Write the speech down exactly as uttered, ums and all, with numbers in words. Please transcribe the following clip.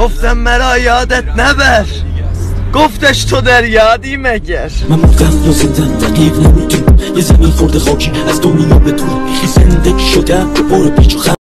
گفتم مرا یادت نبر، گفتش تو در یادی مگر. من موقعم یا زندن دقیق نمیدونم، یه زمین خورده خاکی از دنیا به دور، بیخی زندگی شدم برو پیچ و خم.